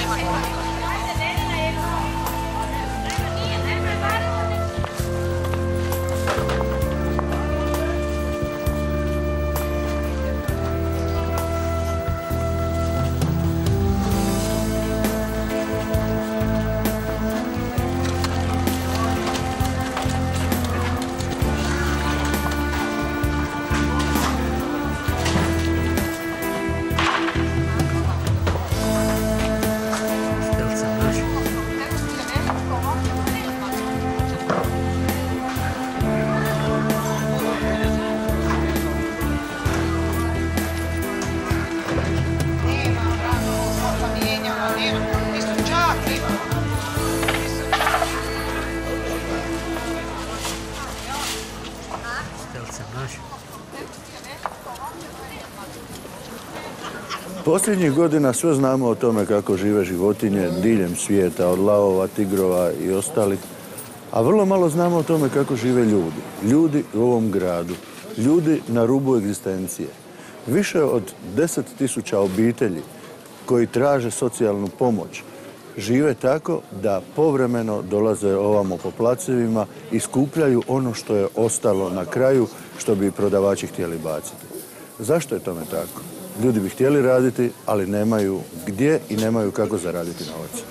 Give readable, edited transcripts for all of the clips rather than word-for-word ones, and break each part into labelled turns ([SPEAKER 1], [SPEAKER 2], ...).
[SPEAKER 1] Posljednjih godina sve znamo o tome kako žive životinje diljem svijeta, od lavova, tigrova i ostalih, a vrlo malo znamo o tome kako žive ljudi. Ljudi u ovom gradu, ljudi na rubu egzistencije. Više od 10.000 obitelji koji traže socijalnu pomoć žive tako da povremeno dolaze ovamo po placevima i skupljaju ono što je ostalo na kraju što bi prodavači htjeli baciti. Zašto je tome tako? Ljudi bi htjeli raditi, ali nemaju gdje i nemaju kako zaraditi novac.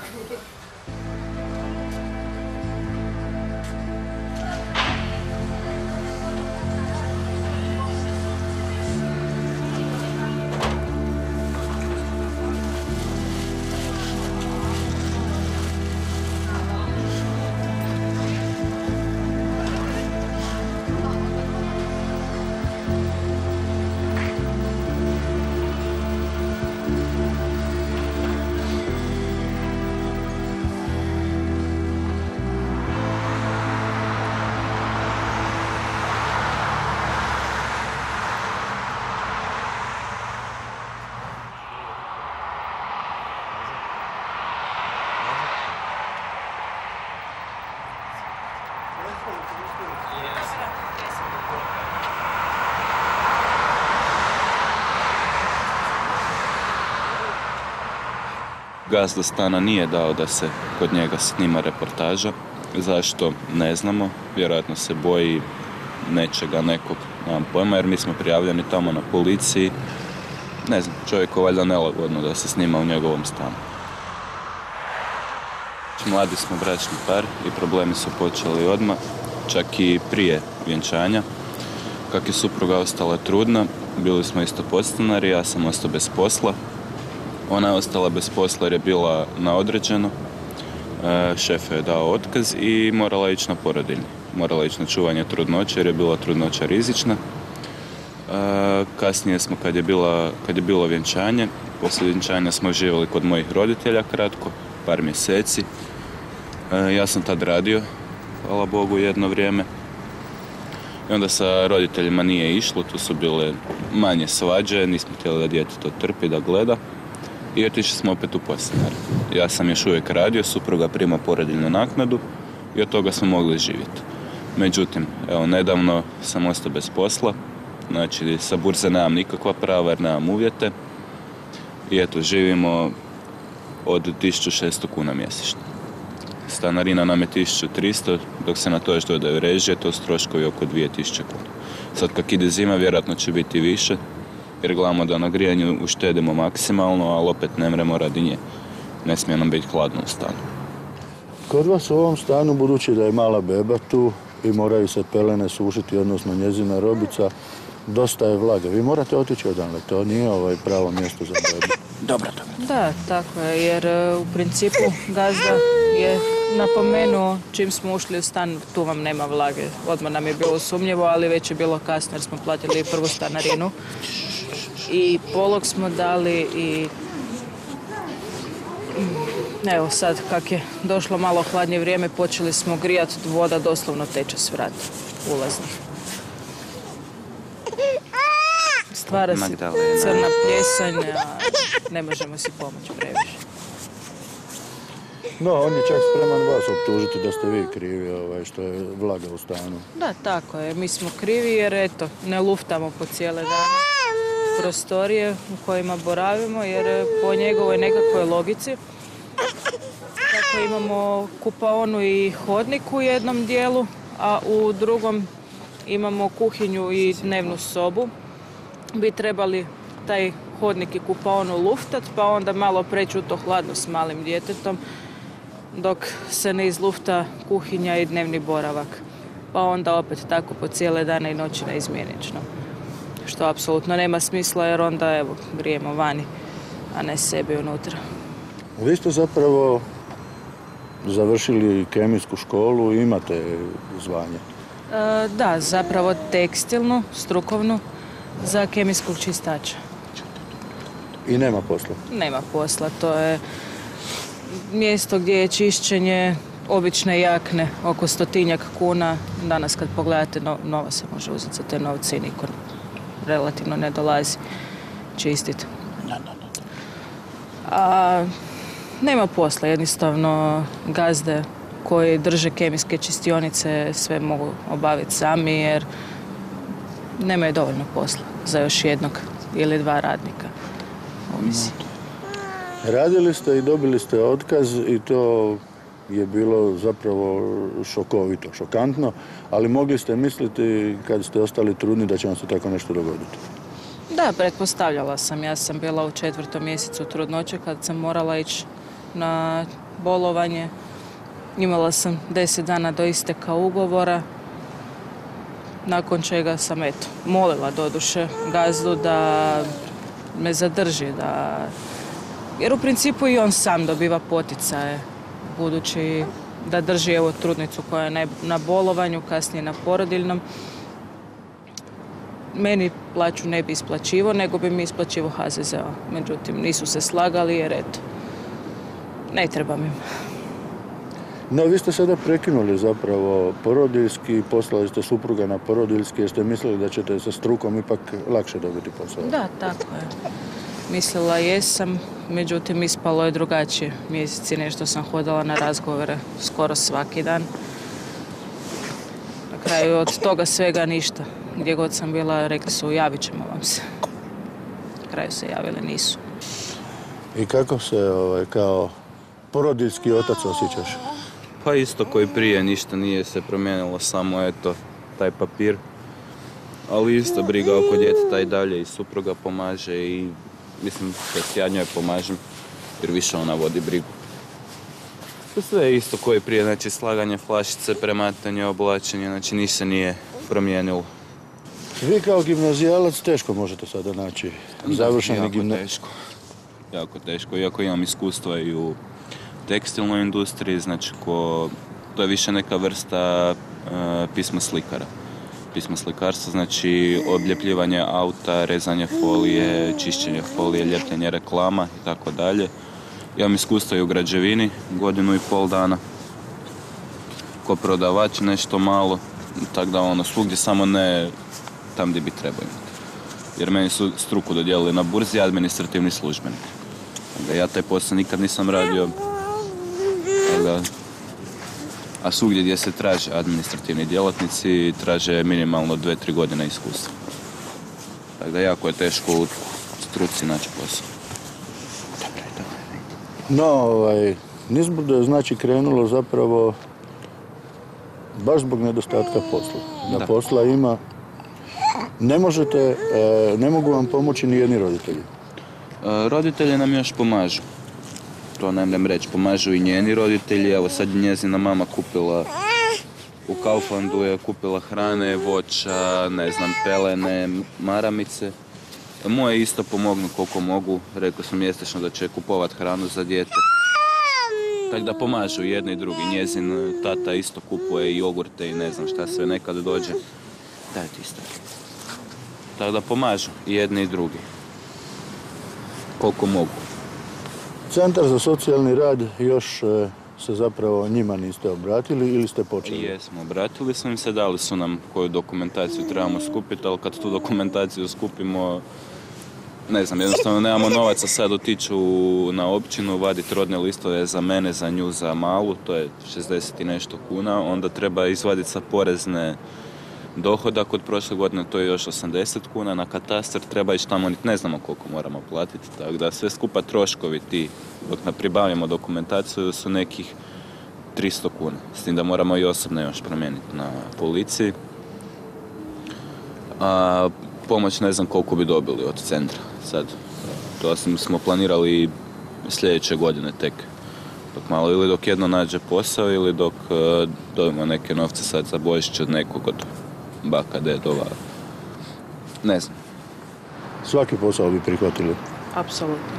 [SPEAKER 2] Gazda stana nije dao da se kod njega snima reportaža. Zašto? Ne znamo. Vjerojatno se boji nečega, nekog, nemam pojma, jer mi smo prijavljeni tamo na policiji. Ne znam, čovjeku valjda nelagodno da se snima u njegovom stanu. Mladi smo bračni par i problemi su počeli odmah, čak i prije vjenčanja. Kako je supruga ostala trudna, bili smo isto podstanari, ja sam ostao bez posla. Ona je ostala bez posla jer je bila na određeno. Šef je dao otkaz i morala ići na porodiljni. Morala ići na čuvanje trudnoće jer je bila trudnoća rizična. Kasnije smo, kad je bilo vjenčanje, poslije vjenčanja smo živjeli kod mojih roditelja kratko, par mjeseci. Ja sam tad radio, hvala Bogu, jedno vrijeme. I onda sa roditeljima nije išlo, tu su bile manje svađe, nismo htjeli da dijete to trpi, da gleda. I otišli smo opet u podstanar. Ja sam još uvijek radio, supruga prima porodiljnu naknadu i od toga smo mogli živjeti. Međutim, evo, nedavno sam ostao bez posla, znači sa burze nemam nikakva prava jer nemam uvjete. I eto, živimo od 1.600 kuna mjesečno. Stanarina nam je 1.300, dok se na to još dodaju režije, to su troškovi oko 2.000 kuna. Sad kak ide zima, vjerojatno će biti više, jer gledamo da na grijanju uštedimo maksimalno, ali opet ne mremo radi nje. Ne smije nam biti hladno u stanu.
[SPEAKER 1] Kod vas u ovom stanu, budući da je mala beba tu i moraju se pelene sušiti, odnosno njezina robica, dosta je vlage. Vi morate otići odavle, to nije pravo mjesto za bebu.
[SPEAKER 3] Dobro.
[SPEAKER 4] Da, tako je, jer u principu gazda je napomenuo čim smo ušli u stan, tu vam nema vlage. Odmah nam je bilo sumnjivo, ali već je bilo kasno jer smo platili prvu stanarinu. I polog smo dali i evo sad kak je došlo malo hladnije vrijeme, počeli smo grijati, voda doslovno teče s vrata ulaznih. Stvara se crna pljesanj, a ne možemo si pomoći previše.
[SPEAKER 1] No, on je čak spreman vas optužiti da ste vi krivi što je vlaga u stanu.
[SPEAKER 4] Da, tako je. Mi smo krivi jer eto, ne luftamo po cijele dane. prostorije u kojima boravimo, jer po njegovoj nekakvoj logici, kako imamo kupaonu i hodnik u jednom dijelu, a u drugom imamo kuhinju i dnevnu sobu, bi trebali taj hodnik i kupaonu luftat, pa onda malo preći u to hladno s malim djetetom, dok se ne izlufta kuhinja i dnevni boravak. Pa onda opet tako po cijele dane i noći neizmjenično. Što apsolutno nema smisla, jer onda evo, grijemo vani, a ne sebi unutra.
[SPEAKER 1] Vi ste zapravo završili kemijsku školu i imate zvanje.
[SPEAKER 4] Da, zapravo tekstilnu, strukovnu, za kemijskog čistača.
[SPEAKER 1] I nema posla?
[SPEAKER 4] Nema posla, to je mjesto gdje je čišćenje obične jakne, oko 100-tinjak kuna. Danas kad pogledate, nova se može uzeti za te novce i niko relativno ne dolazi čistiti. A nema posla, jednostavno gazde koji drže kemijske čistionice sve mogu obaviti sami, jer nemaju dovoljno posla za još jednog ili dva radnika. Ovisi.
[SPEAKER 1] Radili ste i dobili ste otkaz i to je bilo zapravo šokovito, šokantno, ali mogli ste misliti kad ste ostali trudni da će vam se tako nešto dogoditi?
[SPEAKER 4] Da, pretpostavljala sam. Ja sam bila u 4. mjesecu trudnoće kad sam morala ići na bolovanje. Imala sam 10 dana do isteka ugovora, nakon čega sam molila doduše gazdu da me zadrži, jer u principu i on sam dobiva poticaje, budući da drži trudnicu koja je na bolovanju, kasnije na porodiljnom. Meni plaću ne bi isplaćivo, nego bi mi isplaćivo HZZO. Međutim, nisu se slagali jer ne trebam im.
[SPEAKER 1] No, vi ste sada prekinuli zapravo porodiljski, poslali ste supruga na porodiljski, jer ste mislili da ćete sa strukom ipak lakše dobiti posao.
[SPEAKER 4] Da, tako je. Mislila jesam, međutim ispalo je drugačije. Mjeseci nešto sam hodala na razgovore skoro svaki dan. Na kraju od toga svega ništa. Gdje god sam bila, rekli su javit ćemo vam se. Na kraju se javili, nisu.
[SPEAKER 1] I kako se kao porodiljski otac osjećaš?
[SPEAKER 2] Pa isto koji prije, ništa nije se promijenilo, samo taj papir. Ali isto briga oko djeteta i dalje i supruga pomaže i mislim da ja njoj pomažem jer više ona vodi brigu. Sve je isto koji prije, znači slaganje flašice, prematanje, oblačenje, znači ništa nije promijenilo.
[SPEAKER 1] Vi kao gimnazijalac teško možete sada naći završeni gimnazijalac.
[SPEAKER 2] Jako teško, iako imam iskustva i u tekstilnoj industriji, znači to je više neka vrsta pisma slikara. Pismo slikarstva, znači obljepljivanje auta, rezanje folije, čišćenje folije, ljepljenje reklama i tako dalje. Imam iskustva i u građevini, 1,5 godina. Ko prodavač nešto malo, tako da svugdje, samo ne tam gdje bi trebao imati. Jer meni su struku dodijelili na burzi administrativni službenik. Ja taj posao nikad nisam radio. A svugdje gdje se traže administrativni djelatnici, traže minimalno 2-3 godine iskustva. Tako da jako je teško u struci naći posao.
[SPEAKER 1] No, nizbrdo je znači krenulo zapravo baš zbog nedostatka posla. Da posla ima, ne mogu vam pomoći ni jedni roditelji.
[SPEAKER 2] Roditelji nam još pomažu. To ne moram reći, pomažu i njeni roditelji. Evo sad je njezina mama kupila u Kauflandu, je kupila hrane, voća, pelene, maramice. Moje isto pomognu koliko mogu. Rekao sam mjesečno da će kupovat hranu za dijete. Tako da pomažu jedni i drugi. Njezin tata isto kupuje i jogurte i ne znam šta sve, nekad dođe. Daj ti isto. Tako da pomažu i jedni i drugi. Koliko mogu.
[SPEAKER 1] Centar za socijalni rad još se zapravo njima niste obratili ili ste počeli?
[SPEAKER 2] Jesmo, obratili smo im se, dali su nam koju dokumentaciju trebamo skupiti, ali kad tu dokumentaciju skupimo, ne znam, jednostavno nemamo novaca sad otići na općinu, vaditi rodne listove za mene, za nju, za malu, to je 60 i nešto kuna, onda treba izvaditi sa porezne dohodak od prošle godine, to je još 80 kuna, na katastar treba ići tamo, niti ne znamo koliko moramo platiti, tako da sve skupa troškovi ti, dok pribavimo dokumentaciju, su nekih 300 kuna, s tim da moramo i osobno još promijeniti na policiji. A pomoć ne znam koliko bi dobili od centra sad. To smo planirali sljedeće godine tek. Dok malo, ili dok jedno nađe posao, ili dok dobimo neke novce sad za Božić od nekog od baka, dedova. Ne znam.
[SPEAKER 1] Svaki posao bi prihvatili.
[SPEAKER 4] Apsolutno.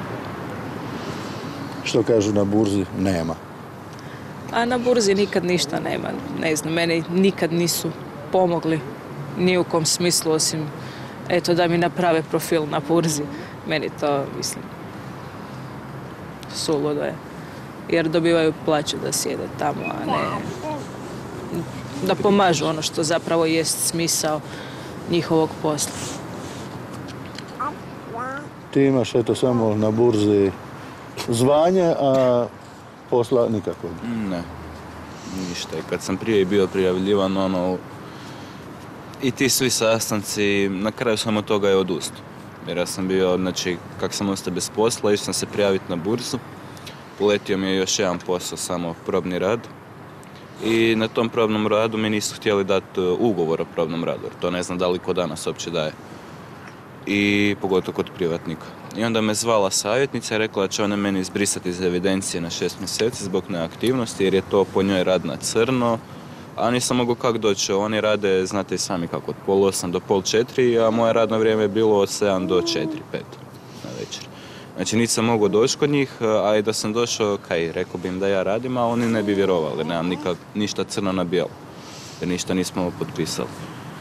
[SPEAKER 1] Što kažu na burzi? Nema.
[SPEAKER 4] A na burzi nikad ništa nema. Ne znam, meni nikad nisu pomogli ni u kom smislu, osim eto da mi naprave profil na burzi. Meni to, mislim, suludo je. Jer dobivaju plaću da sjede tamo, a ne da pomažu ono što zapravo jest smisao njihovog posla.
[SPEAKER 1] Ti imaš eto samo na burzi zvanje, a posla nikakvog.
[SPEAKER 2] Ne, ništa. I kad sam prije bio prijavljivan, i ti svi sastanci, na kraju sam od toga je odustao. Jer ja sam bio, znači, kak sam ostao bez posla, išao sam se prijaviti na burzu. Uletio mi je još jedan posao, samo probni rad. I na tom probnom radu mi nisu htjeli dati ugovor o probnom radu, jer to ne znam da li ko danas uopće daje. I pogotovo kod privatnika. I onda me zvala savjetnica i rekla da će ona meni izbrisati iz evidencije na 6 mjeseci zbog neaktivnosti, jer je to po njoj rad na crno. A nisam mogao kako doći, oni rade, znate i sami kako, od 3:30 do 3:30, a moje radno vrijeme je bilo od 7 do 4, 5 na večer. Znači nisam mogao doći kod njih, a i da sam došao, rekao bi im da ja radim, a oni ne bi vjerovali, nemam ništa crno na bijelo, jer ništa nismo potpisali.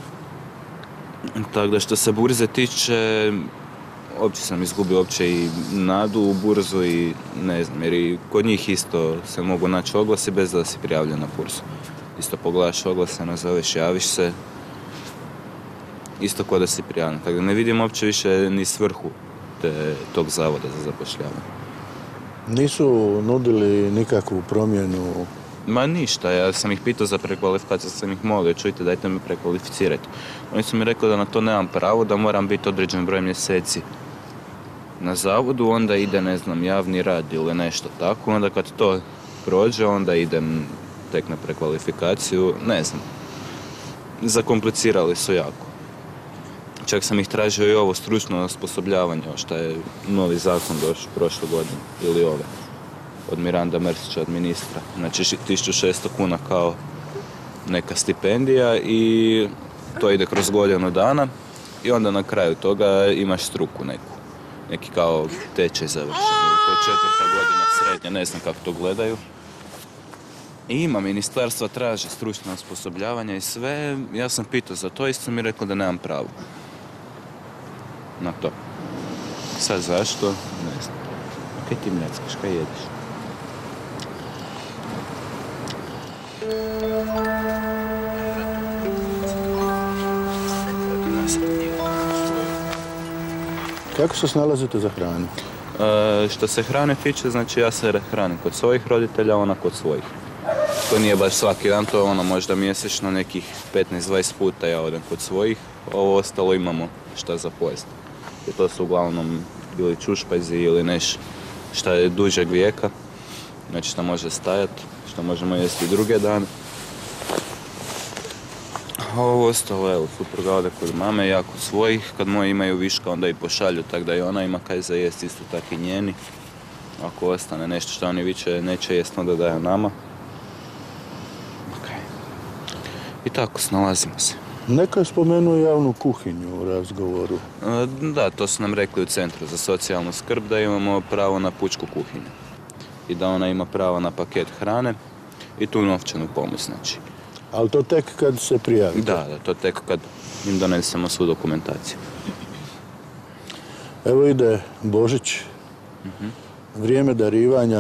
[SPEAKER 2] Tako da što se burze tiče, uopće sam izgubio i nadu u burzu i ne znam, jer i kod njih isto se mogu naći oglasi bez da si prijavljen na burzu. Isto pogledaš oglase, nazoveš, javiš se, isto kao da si prijavljen. Tako da ne vidim uopće više ni svrhu tog zavoda za zapošljavanje.
[SPEAKER 1] Nisu nudili nikakvu promjenu?
[SPEAKER 2] Ma ništa, ja sam ih pitao za prekvalifikaciju, sam ih molio, čujte, dajte me prekvalificirati. Oni su mi rekli da na to nemam pravo, da moram biti određen broj mjeseci na zavodu, onda ide, ne znam, javni rad ili nešto tako, onda kad to prođe, onda idem tek na prekvalifikaciju, ne znam. Zakomplicirali su jako. Čak sam ih tražio i ovo stručno osposobljavanje, što je novi zakon došao prošle godine, ili ove, od Miranda Mrsića, od ministra. Znači 1600 kuna kao neka stipendija i to ide kroz godinu dana i onda na kraju toga imaš struku neku. Neki kao tečaj završen, to je 4. godina srednje, ne znam kako to gledaju. I ima, ministarstva traže stručno osposobljavanje i sve. Ja sam pitao za to i sam mi rekao da nemam pravo na to. Sad zašto? Ne znam. Kaj ti mljackaš, kaj jediš?
[SPEAKER 1] Kako se snalazite za hranu?
[SPEAKER 2] Što se hrane tiče, znači ja se hranim kod svojih roditelja, ona kod svojih. To nije baš svaki dan, to je možda mjesečno nekih 15-20 puta ja odem kod svojih, ovo ostalo imamo šta za pojesti. I to su uglavnom ili čušpajzi ili nešto šta je dužeg vijeka, znači šta može stajati, šta možemo jesti i druge dane. A ovo ostalo, evo, supruga ode kod mame, ja kod svojih, kad moji imaju viška onda i pošalju, tako da i ona ima kaj za jesti, isto tako i njeni. Ako ostane nešto što oni više neće jesti, onda daju nama. I tako, snalazimo se.
[SPEAKER 1] Neko je spomenuo javnu kuhinju u razgovoru.
[SPEAKER 2] Da, to su nam rekli u Centru za socijalnu skrb, da imamo pravo na pučku kuhinju. I da ona ima pravo na paket hrane i tu novčanu pomoć, znači.
[SPEAKER 1] Ali to tek kad se prijavite?
[SPEAKER 2] Da, to tek kad im donesemo svu dokumentaciju.
[SPEAKER 1] Evo ide Božić, vrijeme darivanja.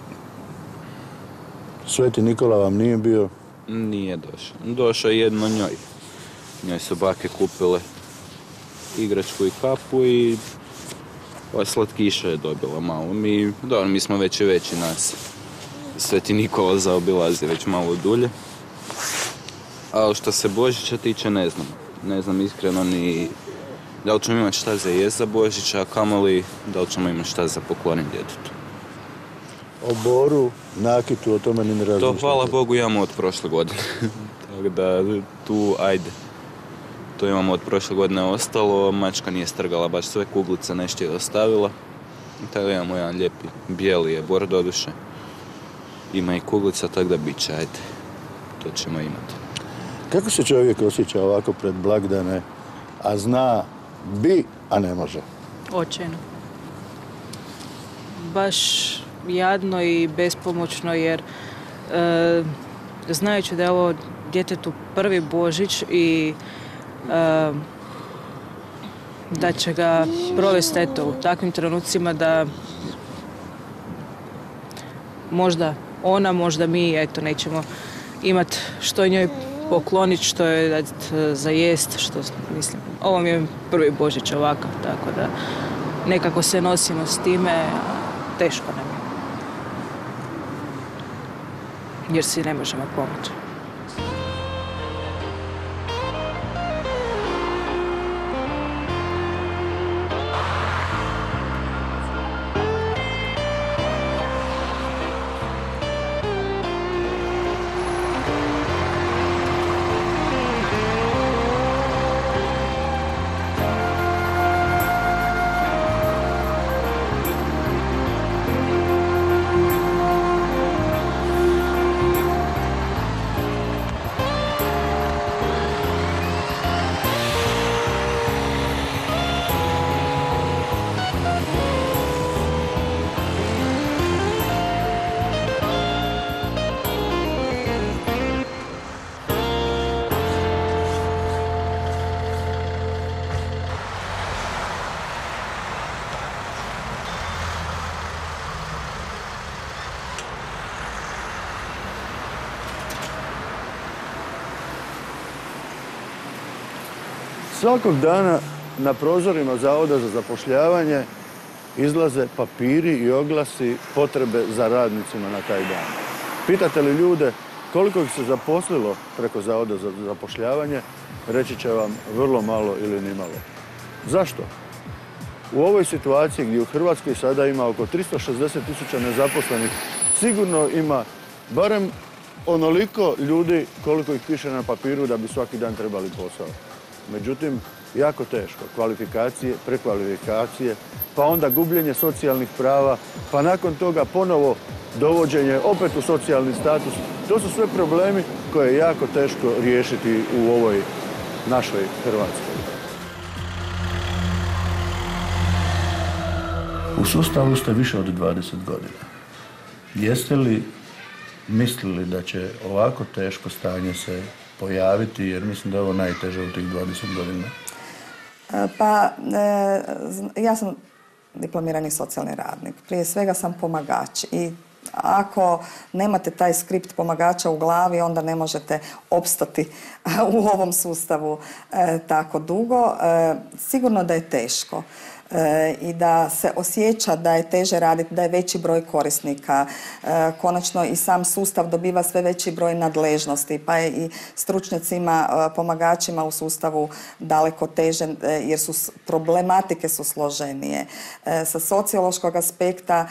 [SPEAKER 1] Sveti Nikola vam nije bio?
[SPEAKER 2] Nije došao. Došao je jedno njoj. Njoj su bake kupile igračku i kapu i slatkiša je dobila malo. Mi smo već i veći nas. Sveti Nikola zaobilazi već malo dulje. Ali što se Božića tiče, ne znam. Ne znam iskreno ni da li ćemo imati šta za jest za Božića, a kamoli da li ćemo imati šta za pokloniti djetetu.
[SPEAKER 1] O Boru, nakitu, o tome ni ne razmišljate?
[SPEAKER 2] To, hvala Bogu, imamo od prošle godine. Tako da tu, ajde. To imamo od prošle godine ostalo, mačka nije strgala baš sve, kuglica nešto je ostavila. Tako da imamo jedan lijepi, bijeli je bor doduše. Ima i kuglica, tako da bit će, ajde. To ćemo imati.
[SPEAKER 1] Kako se čovjek osjeća ovako pred blagdane, a zna bi, a ne može?
[SPEAKER 4] Očajno. Baš jadno i bespomoćno jer znajući da je ovo djetetu prvi Božić i da će ga provesti eto, u takvim trenucima da možda ona, možda mi eto, nećemo imati što njoj pokloniti, što je dati za jest, što mislim. Ovo mi je prvi Božić ovakav, tako da nekako se nosimo s time, a teško nam je. Jer si ne možemo pomoći.
[SPEAKER 1] Svakog dana na prozorima Zavoda za zapošljavanje izlaze papiri i oglasi potrebe za radnicima na taj dan. Pitate li ljude koliko ih se zaposlilo preko Zavoda za zapošljavanje, reći će vam vrlo malo ili nimalo. Zašto? U ovoj situaciji gdje u Hrvatskoj sada ima oko 360.000 nezaposlenih, sigurno ima barem onoliko ljudi koliko ih piše na papiru da bi svaki dan trebali posao. Međutim, jako teško. Kvalifikacije, prekvalifikacije, pa onda gubljenje socijalnih prava, pa nakon toga ponovo dovođenje opet u socijalni status. To su sve problemi koje je jako teško riješiti u ovoj našoj Hrvatskoj. U sustavu ste više od 20 godina. Jeste li mislili da će ovako teško stanje se pojaviti, jer mislim da je ovo najteže u tih 20 godina?
[SPEAKER 3] Ja sam diplomirani socijalni radnik. Prije svega sam pomagač i ako nemate taj skript pomagača u glavi, onda ne možete opstati u ovom sustavu tako dugo. Sigurno da je teško i da se osjeća da je teže raditi, da je veći broj korisnika. Konačno i sam sustav dobiva sve veći broj nadležnosti, pa je i stručnjacima, pomagačima u sustavu daleko teže jer problematike su složenije. Sa sociološkog aspekta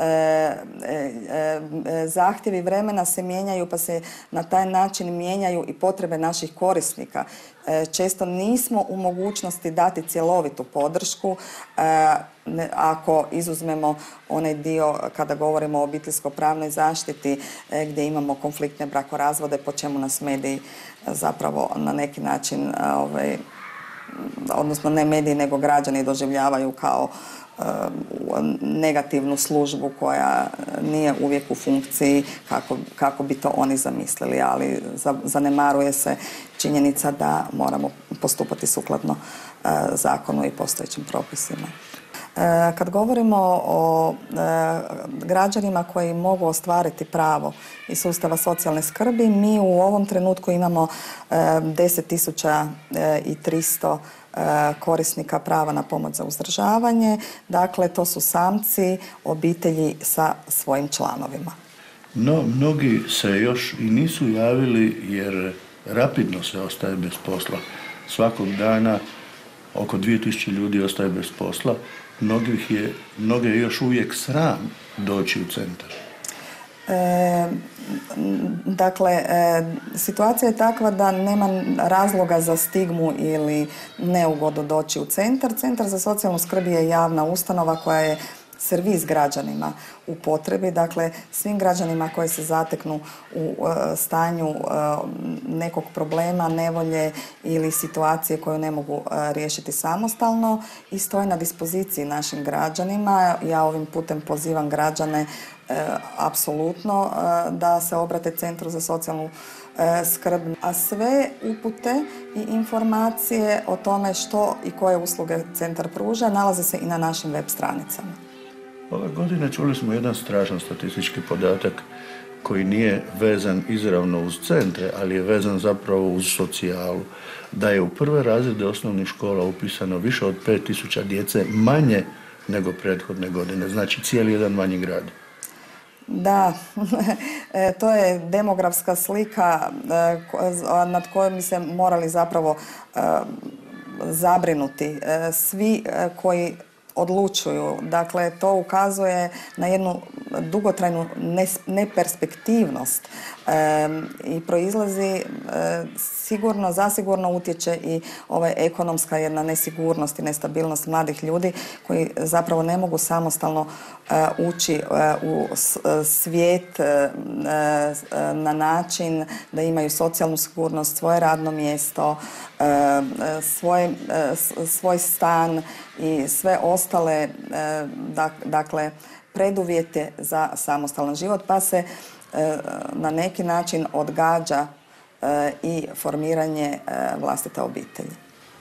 [SPEAKER 3] zahtjevi vremena se mijenjaju, pa se na taj način mijenjaju i potrebe naših korisnika. Često nismo u mogućnosti dati cjelovitu podršku ako izuzmemo onaj dio kada govorimo o obiteljsko-pravnoj zaštiti gdje imamo konfliktne brakorazvode, po čemu nas mediji zapravo na neki način, odnosno ne mediji nego građani doživljavaju kao negativnu službu koja nije uvijek u funkciji kako bi to oni zamislili, ali zanemaruje se činjenica da moramo postupati sukladno zakonu i postojećim propisima. Kad govorimo o građanima koji mogu ostvariti pravo iz sustava socijalne skrbi, mi u ovom trenutku imamo 10.300 korisnika prava na pomoć za uzdržavanje. Dakle, to su samci, obitelji sa svojim članovima.
[SPEAKER 1] No, mnogi se još i nisu javili jer rapidno se ostaje bez posla. Svakog dana oko 2000 ljudi ostaje bez posla. Mnoge je još uvijek sram doći u centar.
[SPEAKER 3] Dakle, situacija je takva da nema razloga za stigmu ili neugodu doći u centar. Centar za socijalnu skrb je javna ustanova koja je servis građanima u potrebi, dakle svim građanima koji se zateknu u stanju nekog problema, nevolje ili situacije koju ne mogu riješiti samostalno i stoji na dispoziciji našim građanima. Ja ovim putem pozivam građane apsolutno da se obrate Centru za socijalnu skrb, a sve upute i informacije o tome što i koje usluge centar pruža nalaze se i na našim web stranicama.
[SPEAKER 1] Ove godine čuli smo jedan strašan statistički podatak koji nije vezan izravno uz centre, ali je vezan zapravo uz socijalu. Da je u prve razrede osnovnih škola upisano više od 5000 djece manje nego prethodne godine, znači cijeli jedan manji grad.
[SPEAKER 3] Da, to je demografska slika nad kojom bi se morali zapravo zabrinuti svi koji odlučuju. Dakle, to ukazuje na jednu dugotrajnu neperspektivnost i proizlazi zasigurno utječe i ekonomska jedna nesigurnost i nestabilnost mladih ljudi koji zapravo ne mogu samostalno ući u svijet na način da imaju socijalnu sigurnost, svoje radno mjesto, svoj stan i sve ostale dakle preduvjete za samostalan život, pa se na neki način odgađa i formiranje vlastite obitelji.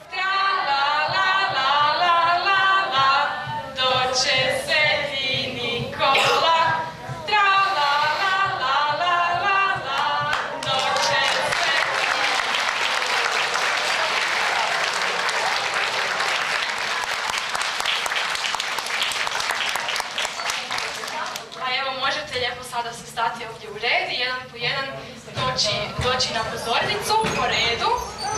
[SPEAKER 5] Sada se stati ovdje u red i jedan po jedan doći na pozornicu po redu.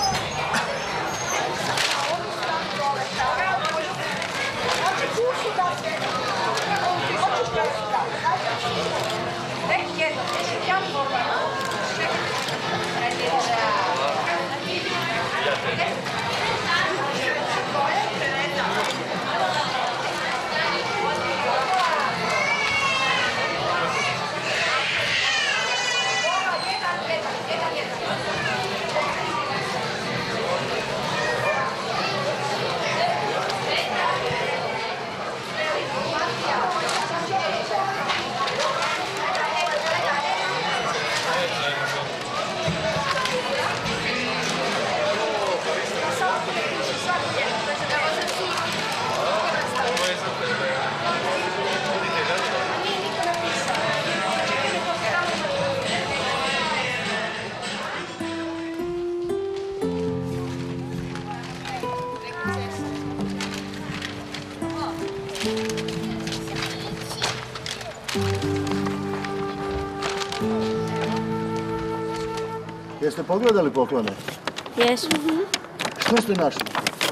[SPEAKER 1] Jeste pogledali poklone?
[SPEAKER 6] Jesmo.
[SPEAKER 1] Što ste našli?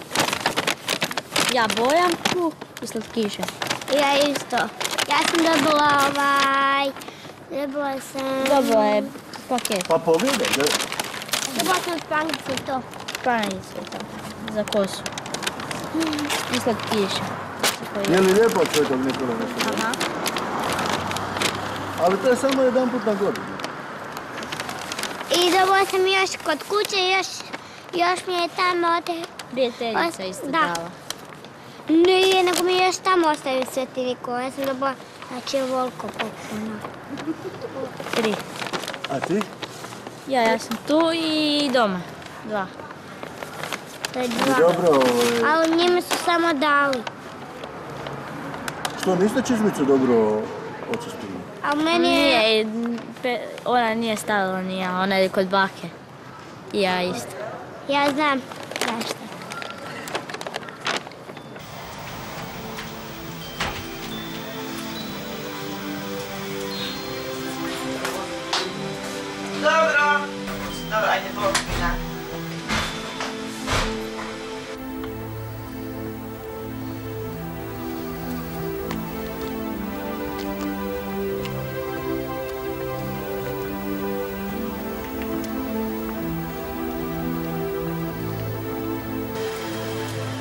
[SPEAKER 6] Ja bojanku i slatkiše.
[SPEAKER 7] Ja isto. Ja sam dobila dobila sam...
[SPEAKER 6] Dobila je paket.
[SPEAKER 1] Pa pogledaj, da?
[SPEAKER 7] Dobila sam špangice to.
[SPEAKER 6] Špangice to. Za kosu. I slatkiše.
[SPEAKER 1] Je li lijepo od Svetog Nikole nešto?
[SPEAKER 6] Aha.
[SPEAKER 1] Ali to je samo jedan put na godinu.
[SPEAKER 7] I dobila sam još kod kuće i još mi je tamo
[SPEAKER 6] prijateljica isto dala.
[SPEAKER 7] Nije, nego mi je još tamo ostavio Sveti Nikola. Ja sam dobila, znači, ovoliko poklona.
[SPEAKER 6] 3.
[SPEAKER 1] A ti?
[SPEAKER 6] Ja sam tu i doma. 2.
[SPEAKER 7] To je 2.
[SPEAKER 1] Dobro.
[SPEAKER 7] Ali njima su samo dali.
[SPEAKER 1] Što, niste čizmicu dobro očistili?
[SPEAKER 7] A meni je...
[SPEAKER 6] Nije, ona nije stavila ni ja, ona je kod bake. I ja isto.
[SPEAKER 7] Ja znam nešto.
[SPEAKER 8] Dobro, ajde,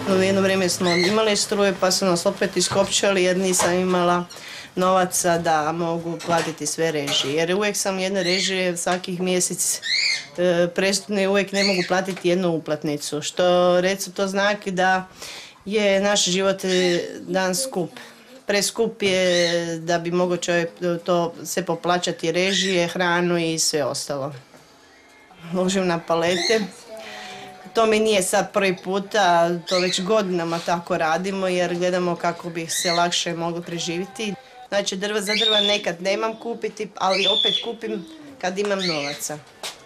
[SPEAKER 8] jedno vrijeme smo imali struje pa su nas opet iskopčali jer nisam imala novaca da mogu platiti sve režije. Jer uvijek sam jedne režije svakih mjesec prestupne uvijek ne mogu platiti jednu uplatnicu. Što recimo to znači da je naš život dan skup. Preskup je da bi mogao čovjek to sve poplaćati režije, hranu i sve ostalo. Ložim na palete. To mi nije sad prvi puta, to već godinama tako radimo jer gledamo kako bi se lakše moglo preživjeti. Znači drva za drva nekad nemam kupiti, ali opet kupim kad imam novaca.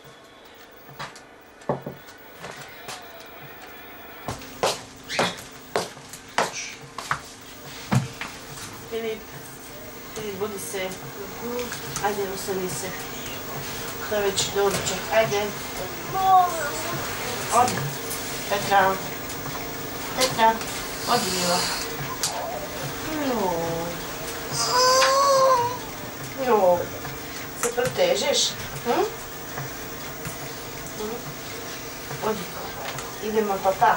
[SPEAKER 8] Filip, budi se. Ajde, usani se. To je već doručak. Ajde. Odi. Petra. Petra. Odi, Mila. Jo. Se protežeš? Odi. Idemo papa.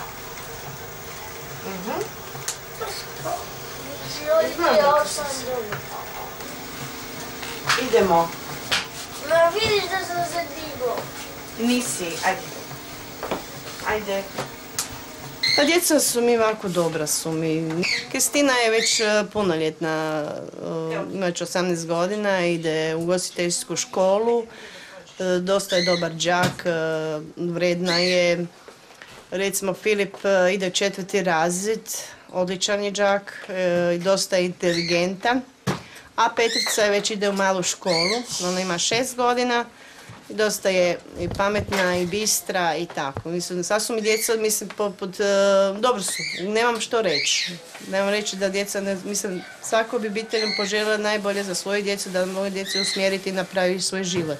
[SPEAKER 8] Idemo.
[SPEAKER 7] Ma vidiš da sam se digao.
[SPEAKER 8] Nisi, ajde. Ajde. Pa djeca su mi ovako dobra su mi. Kristina je već punoljetna, ima već 18 godina, ide u ugostiteljsku školu. Dosta je dobar đak, vredna je. Recimo Filip ide u 4. razred, odličan je đak, dosta je inteligentan. A Petrica već ide u malu školu, ona ima 6 godina. Dosta je i pametna i bistra i tako. Mislim, sad su mi djeca, mislim, dobro su, nemam što reći. Nemam reći da djeca, mislim, svako bi obitelj poželjela najbolje za svoju djecu, da mogu djecu usmjeriti i napraviti svoj život.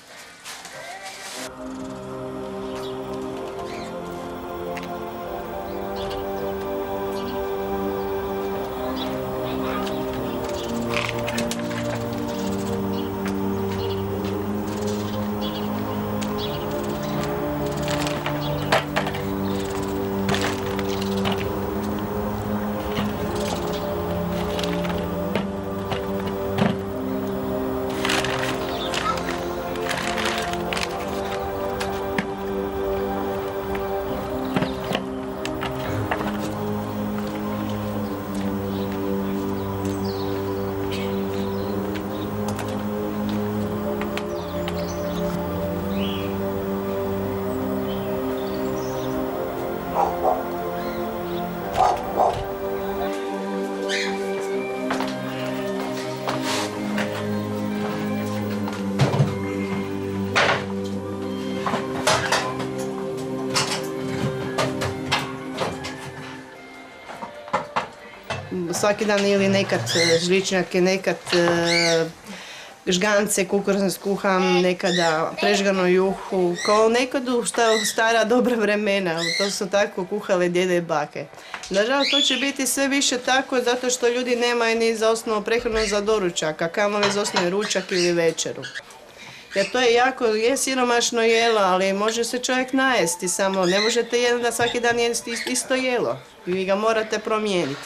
[SPEAKER 8] Svaki dan ili nekad žličnjake, nekad žgance, kukuruzne skuham, nekada prežganu juhu, kao nekad u stara dobra vremena. To su tako kuhale djede i bake. Nažalost, to će biti sve više tako zato što ljudi nemaju ni za osnovu prehranu za doručak, a kamoli za osnovu ručak ili večeru. Jer to je jako, je siromašno jelo, ali može se čovjek najesti, samo ne možete da svaki dan jesti isto jelo. Vi ga morate promijeniti.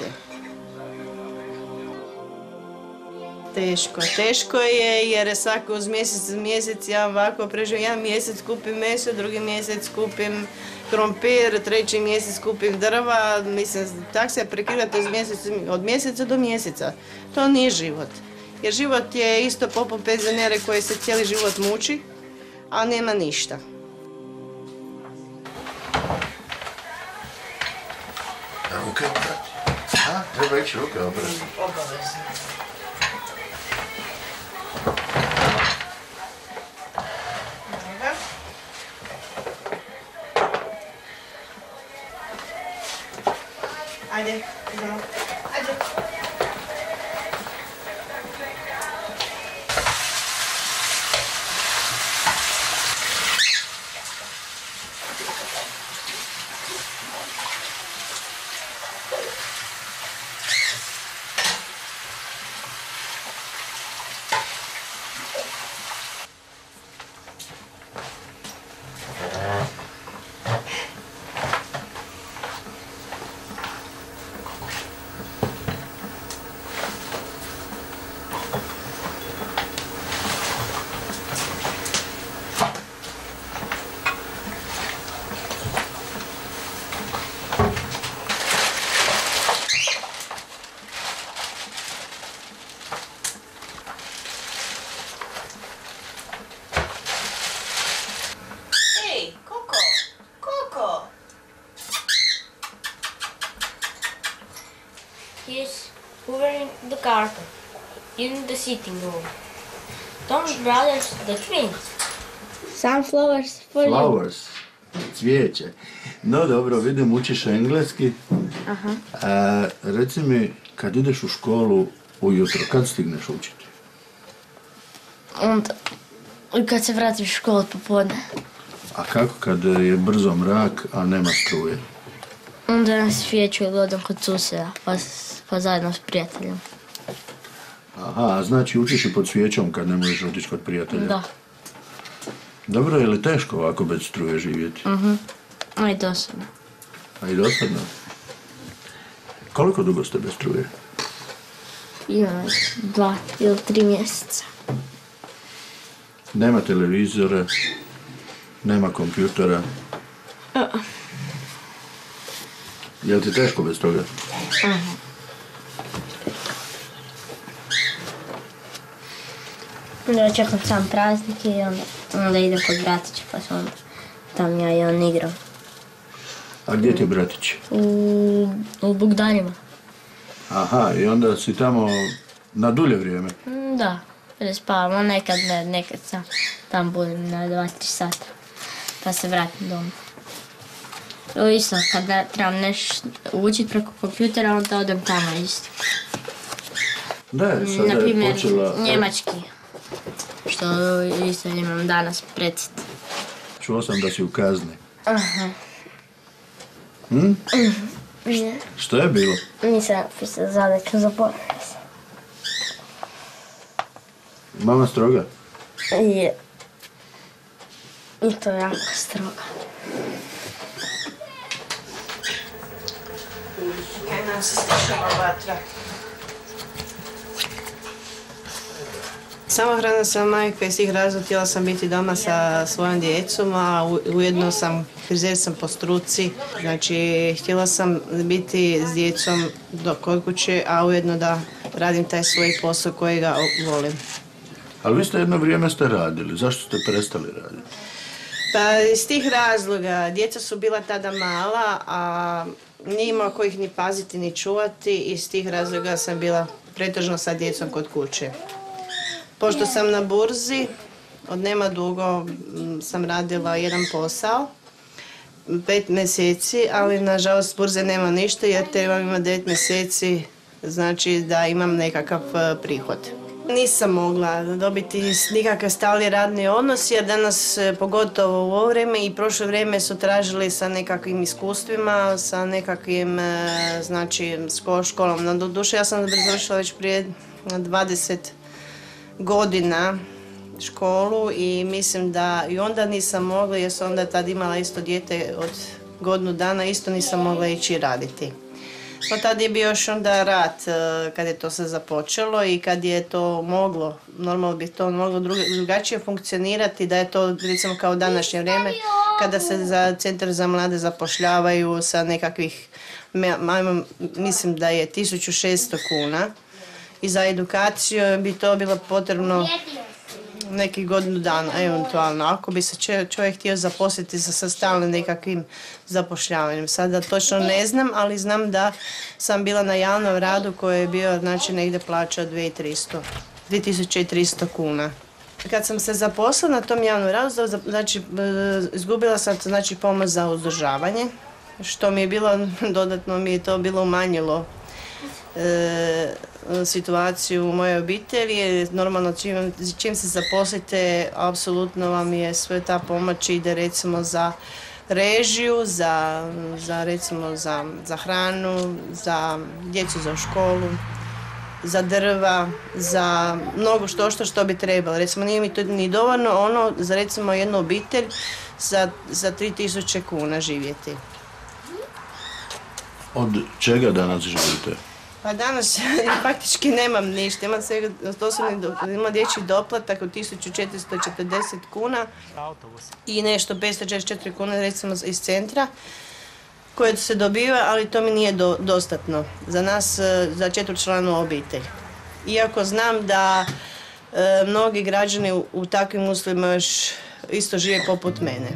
[SPEAKER 8] Teško je jer svako uz mjesec ja ovako preživim. Jedan mjesec kupim meso, drugi mjesec kupim krompir, treći mjesec kupim drva. Mislim, tako se prekrivate od mjeseca do mjeseca. To nije život. Jer život je isto poput penzionere koji se cijeli život muči, a nema ništa.
[SPEAKER 1] Ruke oprati. Treba ići ruke oprati.
[SPEAKER 8] Obavezno. Ajde, idemo. Ajde.
[SPEAKER 6] in the sitting room. Tom's brothers, the twins. Sunflowers for you.
[SPEAKER 1] Flowers. Cvijeće. No dobro, vidim učiš engleski.
[SPEAKER 6] Aha.
[SPEAKER 1] Reci mi, kad ideš u školu ujutro, kad stigneš učiti?
[SPEAKER 6] Onda, kad se vratiš u školu popodne.
[SPEAKER 1] A kako kad je brzo mrak, a nema struje?
[SPEAKER 6] Onda nas svijeću i odem kod susjeda, pa zajedno s prijateljem.
[SPEAKER 1] Aha, znači učiš i pod svijećom kad ne možeš otići kod prijatelja?
[SPEAKER 6] Da.
[SPEAKER 1] Dobro, je li teško ovako bez struje živjeti?
[SPEAKER 6] A i dosadno.
[SPEAKER 1] A i dosadno? Koliko dugo ste bez struje?
[SPEAKER 6] Ima 2 ili 3 mjeseca.
[SPEAKER 1] Nema televizora, nema kompjutera. Je li ti teško bez toga?
[SPEAKER 6] Ja čekam sam praznik i onda idem kod bratića, pa sam onda tam ja i on igram.
[SPEAKER 1] A gdje ti je bratić?
[SPEAKER 6] U Bogdanima.
[SPEAKER 1] Aha, i onda si tamo na dulje vrijeme?
[SPEAKER 6] Da, prespavamo, nekad ne, nekad sam tam budem na 2-3 sata, pa se vratim doma. To isto, kad trebam nešto učiti preko kompjutera, onda odem tamo isto.
[SPEAKER 1] Da, sada je počela...
[SPEAKER 6] Njemački, što isto imam danas predst.
[SPEAKER 1] Čuo sam da si u kazni.
[SPEAKER 6] Aha. Ne.
[SPEAKER 1] Što je bilo?
[SPEAKER 6] Nisam napisao zadaću, zaboravio sam.
[SPEAKER 1] Mama stroga?
[SPEAKER 6] Je. I to je jako stroga.
[SPEAKER 8] Kaj nam se stišala vatra. Samohrana sam majka iz tih razloga, htjela sam biti doma sa svojom djecom, a ujedno frizer sam po struci. Znači, htjela sam biti s djecom kod kuće, a ujedno da radim taj svoj posao kojega volim.
[SPEAKER 1] Ali vi ste jedno vrijeme radili, zašto ste prestali raditi?
[SPEAKER 8] Pa iz tih razloga, djeca su bila tada mala, a nije imao ko ih ni paziti ni čuvati, i iz tih razloga sam bila pretežno sa djecom kod kuće. Pošto sam na burzi, od nema dugo sam radila jedan posao, 5 mjeseci, ali nažalost burze nema ništa jer trebam imati 9 mjeseci, znači da imam nekakav prihod. Nisam mogla dobiti nikakav stalni radni odnos jer danas, pogotovo u ovo vrijeme i prošlo vrijeme, su tražili sa nekakvim iskustvima, sa nekakvim, znači, školom. Na duše ja sam završila već prije 20 godina školu i mislim da i onda nisam mogla, jer sam onda tad imala isto dijete od godinu dana, isto nisam mogla ići raditi. No tad je bio još onda rat kad je to se započelo i kad je to moglo, normalno bi to moglo drugačije funkcionirati, da je to recimo kao današnje vrijeme kada se za centar za mlade zapošljavaju sa nekakvih, mislim da je 1600 kuna. I za edukaciju bi to bilo potrebno nekih godinu dana, eventualno, ako bi se čovjek htio zaposliti sa stalnim nekakvim zapošljavanjem. Sada točno ne znam, ali znam da sam bila na javnom radu koji je bio, znači, negdje plaća 2300 kuna. Kad sam se zaposlila na tom javnom radu, znači, izgubila sam, znači, pomoć za uzdržavanje, što mi je bilo, dodatno mi je to bilo umanjilo situaciju u mojoj obitelji. Normalno, čim se zaposlite, apsolutno vam je sve ta pomoć ide recimo za režiju, za hranu, za djecu za školu, za drva, za mnogo što bi trebalo. Recimo, nije mi to ni dovoljno ono za recimo jednu obitelj za 3000 kuna živjeti.
[SPEAKER 1] Od čega danas živite?
[SPEAKER 8] Pa danas faktički nemam ništa, imam dječji doplatak od 1440 kuna i nešto 544 kuna recimo iz centra koje se dobiva, ali to mi nije dostatno za nas, za 4-članu obitelj. Iako znam da mnogi građani u takvim uslovima još isto žive poput mene.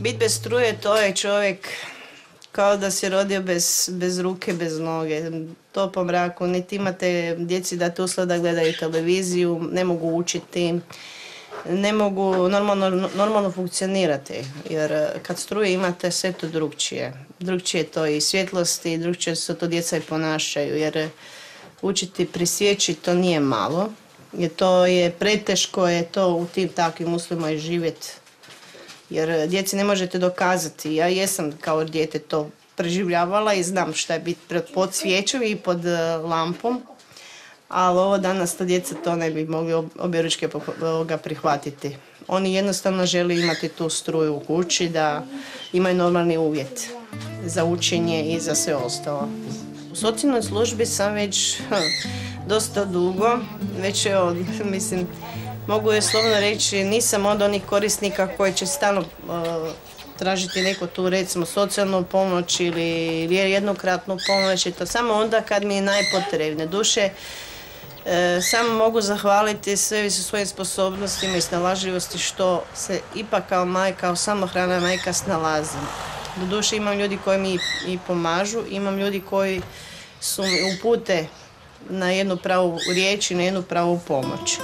[SPEAKER 8] Bit bez struje, to je čovjek kao da se rodio bez ruke, bez noge. To po mraku, niti imate djeci dati uslov da gledaju televiziju, ne mogu učiti, ne mogu normalno funkcionirati. Jer kad struje imate sve to drugčije. Drugčije to i svjetlosti, drugčije se to djeca i ponašaju. Jer učiti prisjeći to nije malo. Jer to je preteško, je to u tim takvim uslovima i živjeti. Jer djeci ne možete dokazati. Ja jesam kao dijete to preživljavala i znam šta je biti pod svijećom i pod lampom. Ali ovo danas ta djeca to ne bi mogli objeručke prihvatiti. Oni jednostavno žele imati tu struju u kući, da imaju normalni uvjet za učenje i za sve ostalo. U socijalnoj službi sam već dosta dugo, već mislim, mogu je slovno reći, nisam od onih korisnika koji će stalno tražiti neku tu, recimo, socijalnu pomoć ili jednokratnu pomoć. To samo onda kad mi je najpotrebnije. Duše, samo mogu zahvaliti sve svojim sposobnostima i snalažljivosti što se ipak kao majka, kao samohrana majka snalazim. Doduše imam ljudi koji mi i pomažu, imam ljudi koji su mi upute na jednu pravu riječ i na jednu pravu pomoć.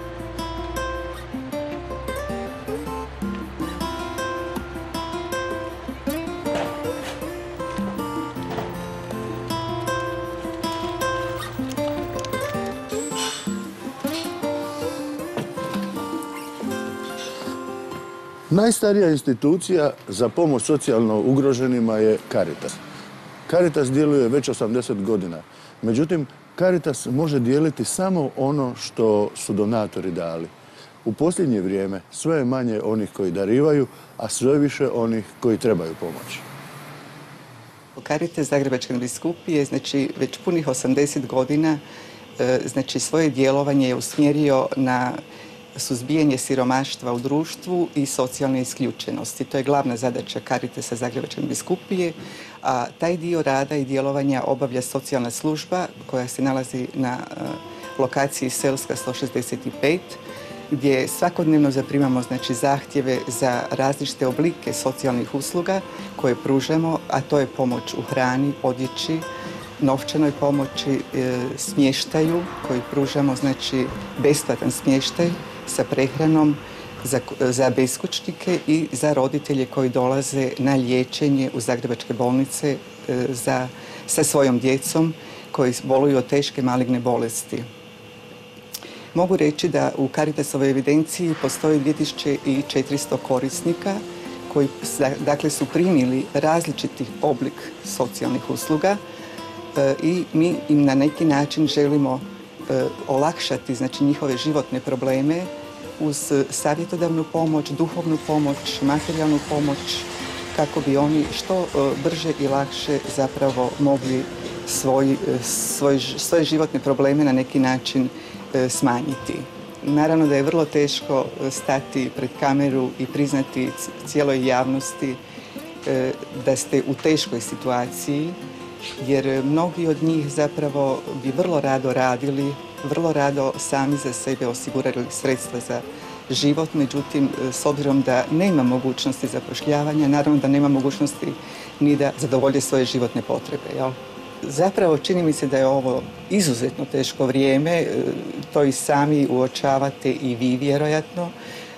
[SPEAKER 1] Najstarija institucija za pomoć socijalno ugroženima je Caritas. Caritas djeluje već 80 godina. Međutim, Caritas može dijeliti samo ono što su donatori dali. U posljednje vrijeme sve je manje onih koji darivaju, a sve više onih koji trebaju pomoć.
[SPEAKER 9] Caritas Zagrebačke biskupije, znači već punih 80 godina, znači svoje djelovanje je usmjerio na suzbijanje siromaštva u društvu i socijalne isključenosti. To je glavna zadaća Caritasa Zagrebačke biskupije, a taj dio rada i djelovanja obavlja socijalna služba koja se nalazi na lokaciji Selska 165, gdje svakodnevno zaprimamo znači, zahtjeve za različite oblike socijalnih usluga koje pružamo, a to je pomoć u hrani, odjeći, novčanoj pomoći, smještaju koji pružamo, znači besplatan smještaj sa prehranom za beskućnike i za roditelje koji dolaze na liječenje u zagrebačke bolnice sa svojom djecom koji boluju od teške maligne bolesti. Mogu reći da u Caritasovoj evidenciji postoji 2400 korisnika koji dakle, su primili različitih oblik socijalnih usluga i mi im na neki način želimo olakšati znači, njihove životne probleme uz savjetodavnu pomoć, duhovnu pomoć, materijalnu pomoć kako bi oni što brže i lakše zapravo mogli svoje životne probleme na neki način smanjiti. Naravno da je vrlo teško stati pred kameru i priznati cijeloj javnosti da ste u teškoj situaciji, jer mnogi od njih zapravo bi vrlo rado radili, vrlo rado sami za sebe osigurali sredstva za život, međutim, s obzirom da nema mogućnosti zapošljavanja, naravno da nema mogućnosti ni da zadovolje svoje životne potrebe. Jel? Zapravo čini mi se da je ovo izuzetno teško vrijeme, to i sami uočavate i vi vjerojatno.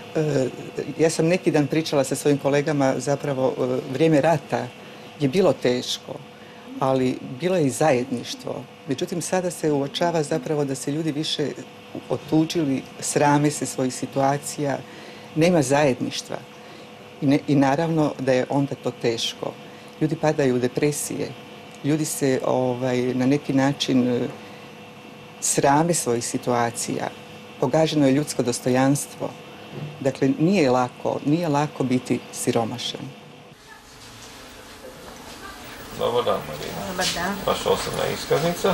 [SPEAKER 9] Ja sam neki dan pričala sa svojim kolegama, zapravo vrijeme rata je bilo teško, ali bilo je i zajedništvo. Međutim, sada se uočava zapravo da se ljudi više otuđili, srame se svojih situacija, nema zajedništva. I naravno da je onda to teško. Ljudi padaju u depresije, ljudi se na neki način srame svojih situacija, pogaženo je ljudsko dostojanstvo. Dakle, nije lako biti siromašan.
[SPEAKER 10] Dobar dan, Marina.
[SPEAKER 6] Dobar dan.
[SPEAKER 10] Vaša osobna iskaznica.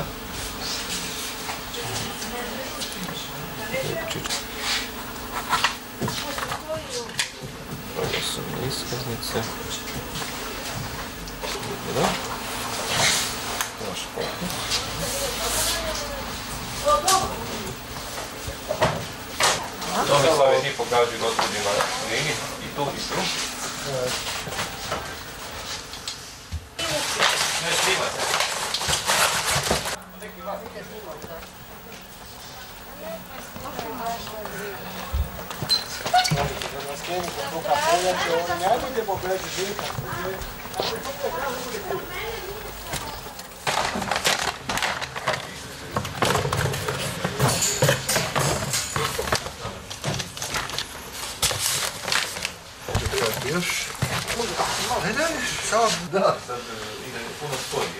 [SPEAKER 10] Osobne iskaznice. Dobro. Vaš potpis. Tomislave, ti pokaži gospođi Marini i tu i tu.
[SPEAKER 1] Još? Ne, samo da.
[SPEAKER 10] Sad ide puno sporije.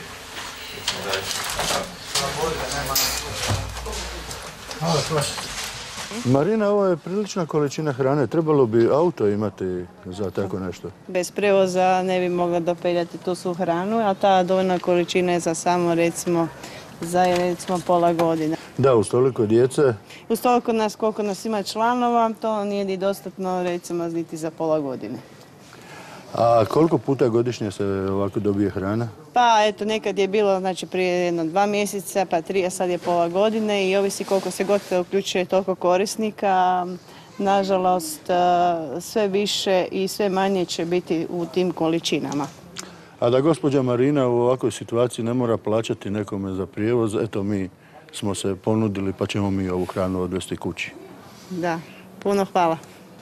[SPEAKER 1] Marina, ovo je prilična količina hrane. Trebalo bi auto imati za tako nešto.
[SPEAKER 8] Bez prevoza ne bi mogla dopeljati tu svu hranu, a ta dovoljna količina je za samo recimo pola godine.
[SPEAKER 1] Da, uz toliko djece.
[SPEAKER 8] Uz toliko nas, koliko nas ima članova, to nije ni dostatno recimo niti za pola godine.
[SPEAKER 1] A koliko puta godišnje se ovako dobije hrana?
[SPEAKER 8] Pa eto, nekad je bilo znači prije 2 mjeseca, pa 3, a sad je pola godine i ovisi koliko se god uključuje toliko korisnika. Nažalost, sve više i sve manje će biti u tim količinama.
[SPEAKER 1] A da gospođa Marina u ovakvoj situaciji ne mora plaćati nekome za prijevoz, eto mi smo se ponudili pa ćemo mi ovu hranu odvesti kući.
[SPEAKER 8] Da, puno hvala.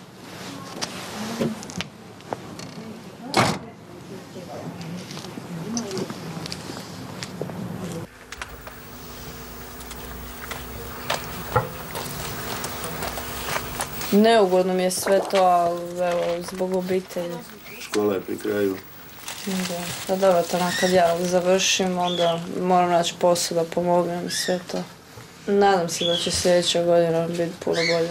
[SPEAKER 11] Neugodno mi je sve to, ali evo, zbog obitelji.
[SPEAKER 1] Škola je pri kraju.
[SPEAKER 11] Da, pa dobro, to kad ja završim, onda moram naći posao da pomognem i sve to. Nadam se da će sljedeća godina biti puno bolje.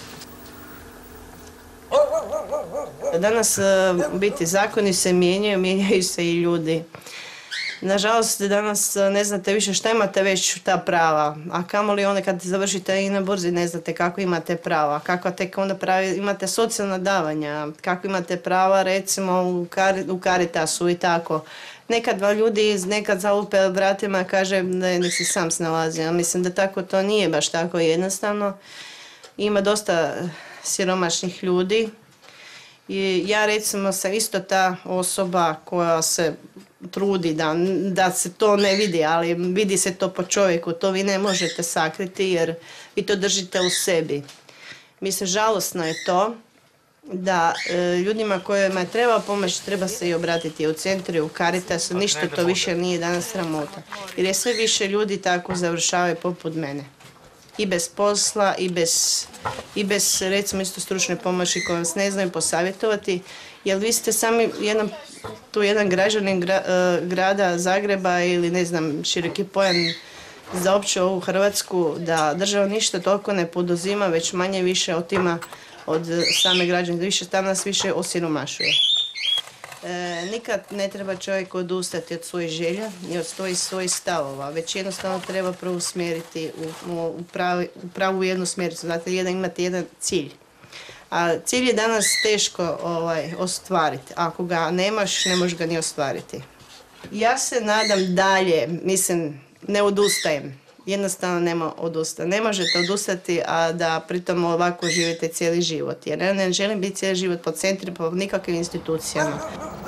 [SPEAKER 8] Danas biti zakoni se mijenjaju se i ljudi. Nažalost, danas ne znate više šta imate već ta prava, a kamoli onda kad završite i na burzi ne znate kako imate prava, kako tek onda imate socijalna davanja, kako imate prava recimo u Caritasu i tako. Nekad ljudi nekad zalupe vratima kaže nek se sam snalazi, a mislim da tako to nije baš tako jednostavno. Ima dosta siromašnih ljudi. I ja recimo sam isto ta osoba koja se trudi da se to ne vidi, ali vidi se to po čovjeku, to vi ne možete sakriti jer vi to držite u sebi. Mislim, žalosno je to da ljudima kojima treba pomoć treba se i obratiti u centru, u Caritasu, ništa to više nije danas sramota. Jer je sve više ljudi tako završavaju poput mene. I bez posla, i bez recimo isto stručne pomoći koje vas ne znaju posavjetovati, jer vi ste sami jedan građanin grada Zagreba ili ne znam široki pojam za opću ovu Hrvatsku, da država ništa toliko ne poduzima, već manje više otima od same građane, nas više osiromašuje. Nikad ne treba čovjek odustati od svojih želja i od svojih stavova, već jednostavno treba preusmjeriti u pravu jednu smjericu. Znate, imate jedan cilj. A cilj je danas teško ostvariti. Ako ga nemaš, ne možeš ga ni ostvariti. Ja se nadam dalje, mislim, ne odustajem. Jednostavno nema odustati. Ne možete odustati, a da pritom ovako živite cijeli život. Jer ja ne želim biti cijeli život po centri, po nikakvim institucijama.